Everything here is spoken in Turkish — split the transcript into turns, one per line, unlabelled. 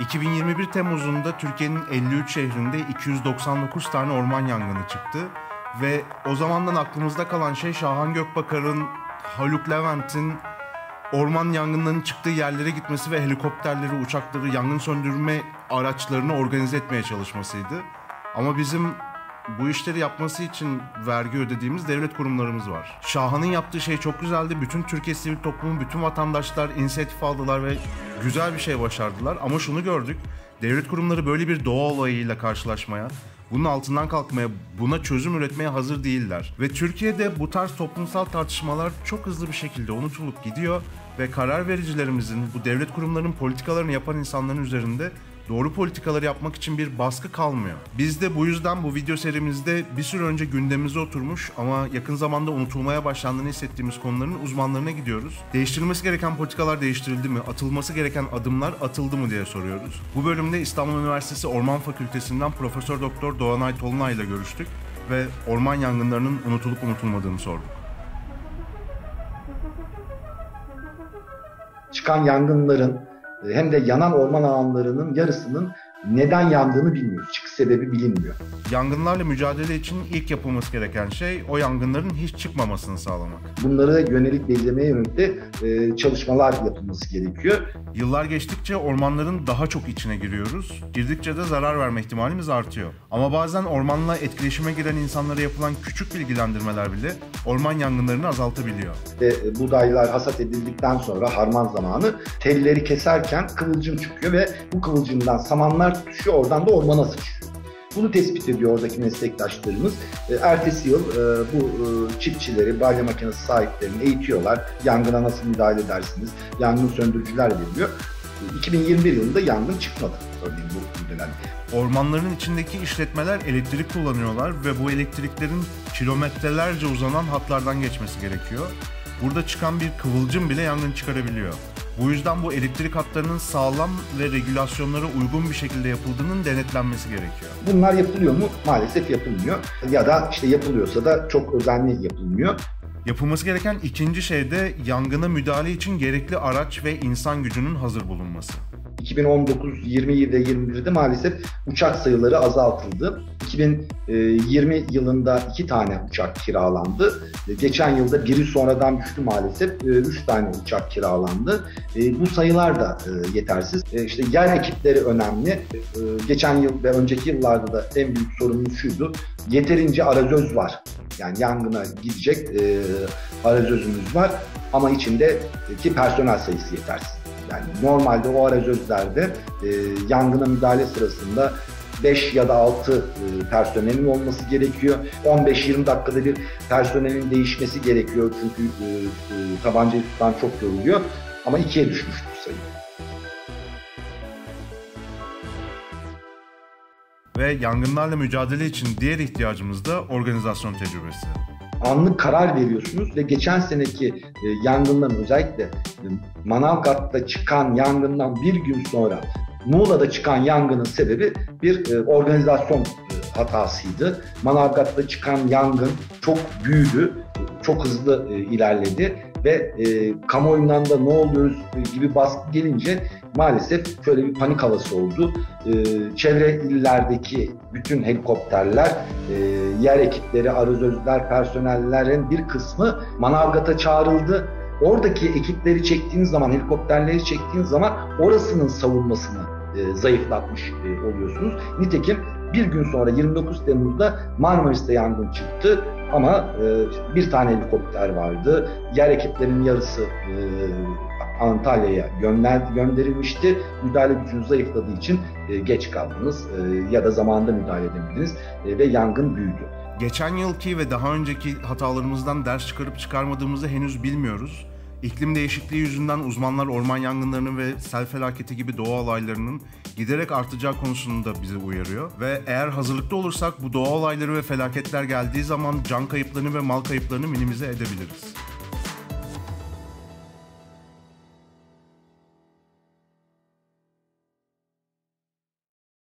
2021 Temmuz'unda Türkiye'nin 53 şehrinde 299 tane orman yangını çıktı. Ve o zamandan aklımızda kalan şey Şahan Gökbakar'ın, Haluk Levent'in orman yangınlarının çıktığı yerlere gitmesi ve helikopterleri, uçakları, yangın söndürme araçlarını organize etmeye çalışmasıydı. Ama bizim bu işleri yapması için vergi ödediğimiz devlet kurumlarımız var. Şahan'ın yaptığı şey çok güzeldi. Bütün Türkiye sivil toplumu, bütün vatandaşlar inisiyatif aldılar ve güzel bir şey başardılar. Ama şunu gördük, devlet kurumları böyle bir doğa olayıyla karşılaşmaya, bunun altından kalkmaya, buna çözüm üretmeye hazır değiller. Ve Türkiye'de bu tarz toplumsal tartışmalar çok hızlı bir şekilde unutulup gidiyor ve karar vericilerimizin, bu devlet kurumlarının politikalarını yapan insanların üzerinde doğru politikaları yapmak için bir baskı kalmıyor. Biz de bu yüzden bu video serimizde bir süre önce gündemimize oturmuş ama yakın zamanda unutulmaya başlandığını hissettiğimiz konuların uzmanlarına gidiyoruz. Değiştirilmesi gereken politikalar değiştirildi mi? Atılması gereken adımlar atıldı mı diye soruyoruz. Bu bölümde İstanbul Üniversitesi Orman Fakültesinden Profesör Doktor Doğanay Tolunay ile görüştük ve orman yangınlarının unutulup unutulmadığını sorduk.
Çıkan yangınların hem de yanan orman alanlarının yarısının neden yandığını bilmiyoruz. Çıkış sebebi bilinmiyor.
Yangınlarla mücadele için ilk yapılması gereken şey o yangınların hiç çıkmamasını sağlamak.
Bunlara yönelik belirlemeye yönelik de çalışmalar yapılması gerekiyor.
Yıllar geçtikçe ormanların daha çok içine giriyoruz. Girdikçe de zarar verme ihtimalimiz artıyor. Ama bazen ormanla etkileşime giren insanlara yapılan küçük bilgilendirmeler bile orman yangınlarını azaltabiliyor.
Buğdaylar hasat edildikten sonra harman zamanı telleri keserken kıvılcım çıkıyor ve bu kıvılcımdan samanlar tutuşuyor, oradan da ormana sıçrıyor. Bunu tespit ediyor oradaki meslektaşlarımız. Ertesi yıl bu çiftçileri, balya makinesi sahiplerini eğitiyorlar. Yangına nasıl müdahale edersiniz? Yangın söndürücüler veriliyor. 2021 yılında yangın çıkmadı örneğin bu dönemde.
Ormanların içindeki işletmeler elektrik kullanıyorlar ve bu elektriklerin kilometrelerce uzanan hatlardan geçmesi gerekiyor. Burada çıkan bir kıvılcım bile yangın çıkarabiliyor. Bu yüzden bu elektrik hatlarının sağlam ve regülasyonlara uygun bir şekilde yapıldığının denetlenmesi gerekiyor.
Bunlar yapılıyor mu? Maalesef yapılmıyor. Ya da işte yapılıyorsa da çok özenli yapılmıyor.
Yapılması gereken ikinci şey de yangına müdahale için gerekli araç ve insan gücünün hazır bulunması.
2019, 20'de 21'de maalesef uçak sayıları azaltıldı. 2020 yılında 2 tane uçak kiralandı. Geçen yılda biri sonradan düştü maalesef. 3 tane uçak kiralandı. Bu sayılar da yetersiz. İşte yer ekipleri önemli. Geçen yıl ve önceki yıllarda da en büyük sorunumuz şuydu. Yeterince arazöz var. Yani yangına gidecek arazözümüz var ama içindeki personel sayısı yetersiz. Yani normalde o arazözlerde yangına müdahale sırasında 5 ya da 6 personelin olması gerekiyor. 15-20 dakikada bir personelin değişmesi gerekiyor çünkü tabancayı tutan çok yoruluyor. Ama 2'ye düşmüştür sayı.
Ve yangınlarla mücadele için diğer ihtiyacımız da organizasyon tecrübesi.
Anlık karar veriyorsunuz ve geçen seneki yangından özellikle Manavgat'ta çıkan yangından bir gün sonra Muğla'da çıkan yangının sebebi bir organizasyon hatasıydı. Manavgat'ta çıkan yangın çok büyüdü, çok hızlı ilerledi ve kamuoyundan da ne oluyoruz gibi baskı gelince maalesef şöyle bir panik havası oldu. Çevre illerdeki bütün helikopterler, yer ekipleri, arazözler, personellerin bir kısmı Manavgat'a çağrıldı. Oradaki ekipleri çektiğiniz zaman, helikopterleri çektiğiniz zaman orasının savunmasını zayıflatmış oluyorsunuz. Nitekim bir gün sonra 29 Temmuz'da Marmaris'te yangın çıktı ama bir tane helikopter vardı. Yer ekiplerinin yarısı Antalya'ya gönderilmişti. Müdahale gücünüz zayıfladığı için geç kaldınız ya da zamanında müdahale edemediniz ve yangın büyüdü.
Geçen yılki ve daha önceki hatalarımızdan ders çıkarıp çıkarmadığımızı henüz bilmiyoruz. İklim değişikliği yüzünden uzmanlar orman yangınlarının ve sel felaketi gibi doğa olaylarının giderek artacağı konusunda bizi uyarıyor. Ve eğer hazırlıklı olursak bu doğa olayları ve felaketler geldiği zaman can kayıplarını ve mal kayıplarını minimize edebiliriz.